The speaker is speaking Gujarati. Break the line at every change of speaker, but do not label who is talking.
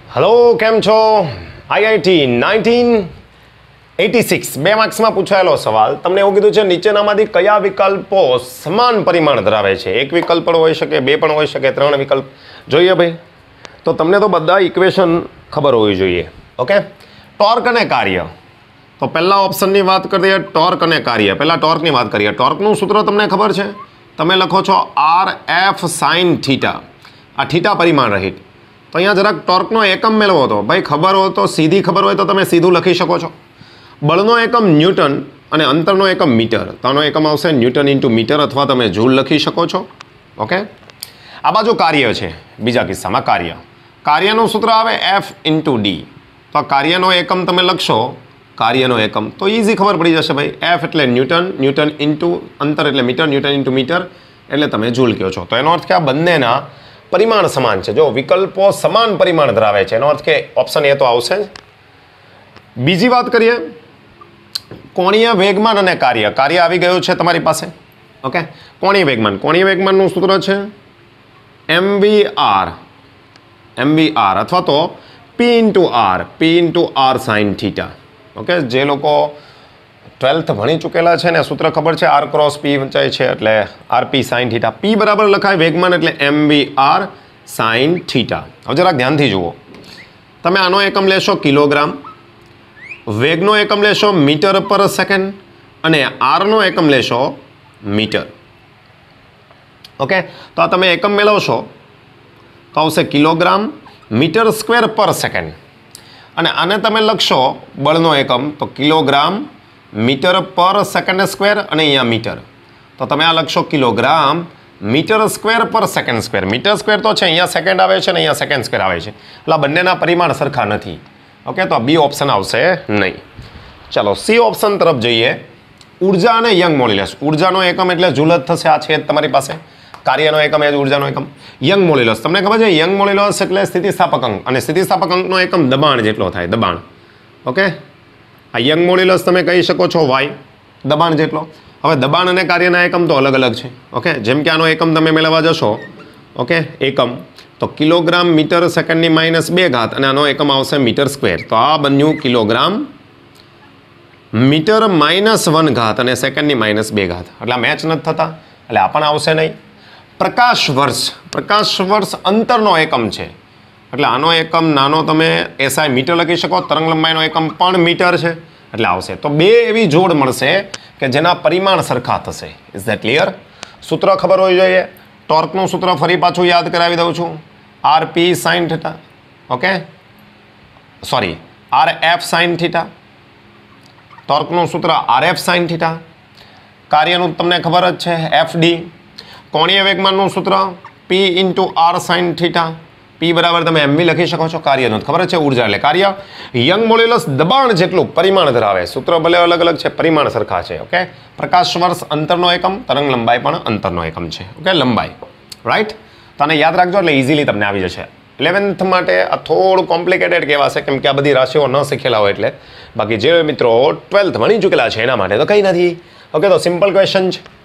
હેલો, કેમ છો? આઈઆઈટી 1986 2 માર્ક્સમાં પૂછાયેલો સવાલ. તમને એવું કીધું છે નીચેનામાંથી કયા વિકલ્પો સમાન પરિમાણ ધરાવે છે? એક વિકલ્પ પણ હોઈ શકે, બે પણ હોઈ શકે, ત્રણ વિકલ્પ. જોઈએ ભાઈ, તો તમને તો બધા ઇક્વેશન ખબર હોવી જોઈએ. ઓકે, ટોર્ક અને કાર્ય. તો પહેલા ઓપ્શનની વાત કરીએ, ટોર્ક અને કાર્ય. પહેલા ટોર્કની વાત કરીએ. ટોર્કનું સૂત્ર તમને ખબર છે? તમે લખો છો RF sin થીટા. આ થીટા પરિમાણ રહિત. તો અહીંયા જરાક ટોર્કનો એકમ મેળવો હતો. ભાઈ ખબર હોય તો સીધી ખબર હોય તો તમે સીધું લખી શકો છો. બળનો એકમ ન્યૂટન અને અંતરનો એકમ મીટર. તો આનો એકમ આવશે ન્યૂટન ઇન્ટુ મીટર અથવા તમે જૂલ લખી શકો છો. ઓકે, આ બાજુ કાર્ય છે. બીજા કિસ્સામાં કાર્યનું સૂત્ર આવે F ઇન્ટુ ડી. તો આ કાર્યનો એકમ તમે લખશો, કાર્યનો એકમ, તો ઇઝી ખબર પડી જશે ભાઈ. F એટલે ન્યૂટન, ન્યૂટન ઇન્ટુ અંતર એટલે મીટર, ન્યૂટન ઇન્ટુ મીટર એટલે તમે જૂલ કહો છો. તો એનો અર્થ કે આ બંનેના પરિમાણ સમાન છે. જો વિકલ્પો સમાન પરિમાણ ધરાવે છે એનો અર્થ કે ઓપ્શન એ તો આવશે જ. બીજી વાત કરીએ, કોણીય વેગમાન અને કાર્ય. કાર્ય આવી ગયું છે તમારી પાસે. ઓકે, કોણીય વેગમાનનું સૂત્ર છે mvr અથવા તો p into r sin theta. Okay, જે લોકો 12th ભણી ચૂકેલા છે ને સૂત્ર ખબર છે, r ક્રોસ p વંચાય છે એટલે rp sin થીટા. p બરાબર લખાય વેગમાન એટલે mvr sin થીટા. હવે જરાક ધ્યાનથી જુઓ, તમે આનો એકમ લેશો કિલોગ્રામ, વેગનો એકમ લેશો મીટર પર સેકન્ડ અને આરનો એકમ લેશો મીટર. ઓકે, તો આ તમે એકમ મેળવશો તો આવશે કિલોગ્રામ મીટર સ્ક્વેર પર સેકન્ડ. અને આને તમે લખશો બળનો એકમ તો કિલોગ્રામ મીટર પર સેકન્ડ સ્ક્વેર અને અહીંયા મીટર. તો તમે આ લખશો કિલોગ્રામ મીટર સ્ક્વેર પર સેકન્ડ સ્ક્વેર. મીટર સ્ક્વેર તો છે, અહીંયા સેકન્ડ આવે છે અને અહીંયા સેકન્ડ સ્ક્વેર આવે છે, એટલે આ બંનેના પરિમાણ સરખા નથી. ઓકે, તો આ બી ઓપ્શન આવશે નહીં. ચાલો સી ઓપ્શન તરફ જઈએ. ઉર્જા અને યંગ મોડ્યુલસ. ઉર્જાનો એકમ એટલે જૂલ જ થશે, આ છે તમારી પાસે. કાર્યનો એકમ એ જ ઉર્જાનો એકમ. યંગ મોડ્યુલસ તમને ખબર છે, યંગ મોડ્યુલસ એટલે સ્થિતિસ્થાપક અંક, અને સ્થિતિસ્થાપક અંકનો એકમ દબાણ જેટલો થાય, દબાણ. ઓકે, આ યંગ મોડ્યુલસ તમે કહી શકો છો વાય, દબાણ જેટલો. હવે દબાણ અને કાર્યના એકમ તો અલગ અલગ છે. ઓકે, જેમ કે આનો એકમ તમે મેળવવા જશો, ઓકે, એકમ તો કિલોગ્રામ મીટર સેકન્ડની -2 અને આનો એકમ આવશે મીટર સ્ક્વેર. તો આ બન્યું કિલોગ્રામ મીટર -1 અને સેકન્ડની -2. એટલે આ મેચ નથી થતા, એટલે આ પણ આવશે નહીં. પ્રકાશ વર્ષ અંતરનો એકમ છે, એટલે આનો એકમ નાનો તમે SI મીટર લખી શકો, તરંગ લંબાઈનો એકમ પણ મીટર છે એટલે આવશે. તો બે એવી જોડ મળશે કે જેના પરિમાણ સરખા થશે. Is that clear? સૂત્ર ખબર હોવી જોઈએ. ટોર્કનું સૂત્ર ફરી પાછું યાદ કરાવી દઉં છું, RP sin theta. Okay, sorry RF sin theta. ટોર્કનું સૂત્ર RF sin થીટા. કાર્યનું તમને ખબર જ છે FD. કોણીય વેગમાનનું સૂત્ર P into R sin theta. P બરાબર તમે MV લખી શકો છો. કાર્યનું ખબર છે, ઉર્જા એટલે કાર્ય. યંગ મોડ્યુલસ દબાણ જેટલું પરિમાણ ધરાવે. સૂત્ર ભલે અલગ અલગ છે, પરિમાણ સરખા છે. ઓકે, પ્રકાશ વર્ષ અંતરનો એકમ, તરંગ લંબાઈ પણ અંતરનો એકમ છે. ઓકે, લંબાઈ, રાઈટ. તો આને યાદ રાખજો એટલે ઇઝીલી તમને આવી જશે. 11th માટે આ થોડું કોમ્પ્લિકેટેડ કહેવાશે, કેમ કે આ બધી રાશિઓ ન શીખેલા હોય એટલે. બાકી જે મિત્રો 12th ભણી ચૂકેલા છે એના માટે તો કંઈ નથી. ઓકે, તો સિમ્પલ ક્વેશ્ચન છે.